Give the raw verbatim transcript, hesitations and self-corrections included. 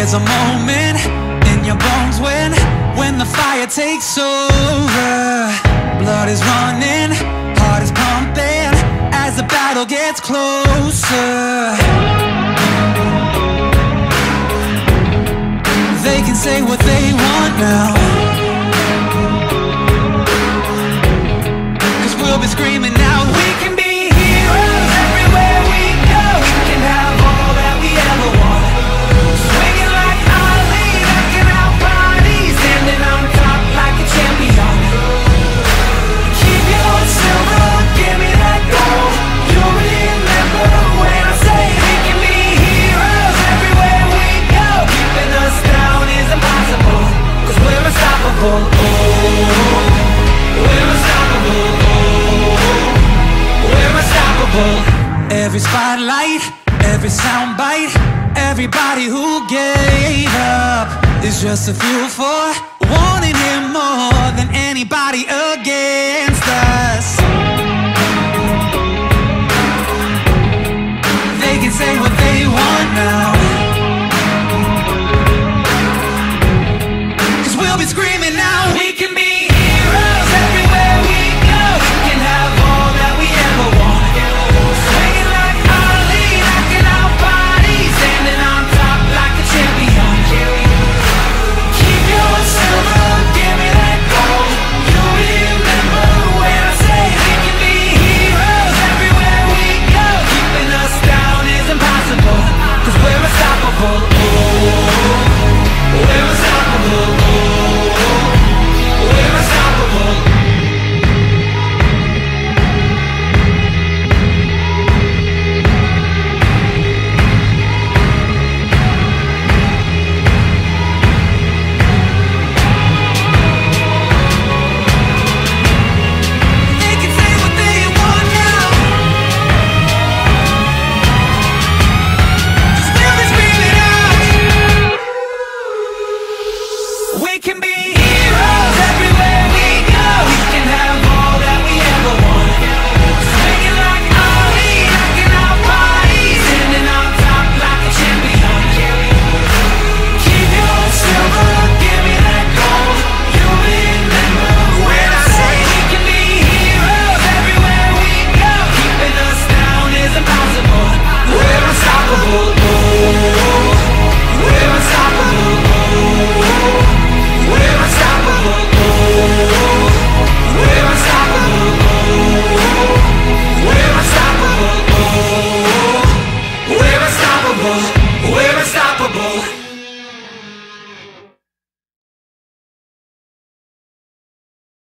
There's a moment in your bones when When the fire takes over. Blood is running, heart is pumping as the battle gets closer. They can say what they want now, 'cause we'll be screaming now. We can be heroes everywhere we go. We can have all that we ever want. Swinging like Ali, rocking out bodies, standing on top like a champion. Keep your silver, give me that gold. You'll remember when I say we can be heroes everywhere we go. Keeping us down is impossible, 'cause we're unstoppable. Oh, we're unstoppable. Oh, we're unstoppable. Every spotlight, every soundbite, everybody who gave up is just a fuel for wanting him more than anybody against us. They can say what they want now, 'cause we'll be screaming now. We can be heroes everywhere we go. We can have all that we ever want. Swinging like Ali, knocking out bodies, standing on top like a champion. Keep your silver, give me that gold. You'll remember when I say we can be heroes everywhere we go. Keeping us down is impossible, 'cause we're unstoppable. Oh, we're unstoppable. Oh, we're unstoppable. They can say what they want now, 'cause we'll be screaming out. We can be heroes everywhere we go. We can have all that we ever want. Swinging like Ali, knocking out bodies, standing on top like a champion. Keep your silver, give me that gold. You'll remember when I say we can be heroes everywhere we go. Keeping us down is impossible. We're unstoppable. Oh, we're unstoppable. Oh, we're unstoppable. Oh, we're unstoppable. Oh, we're unstoppable. Oh, we're unstoppable. We're unstoppable.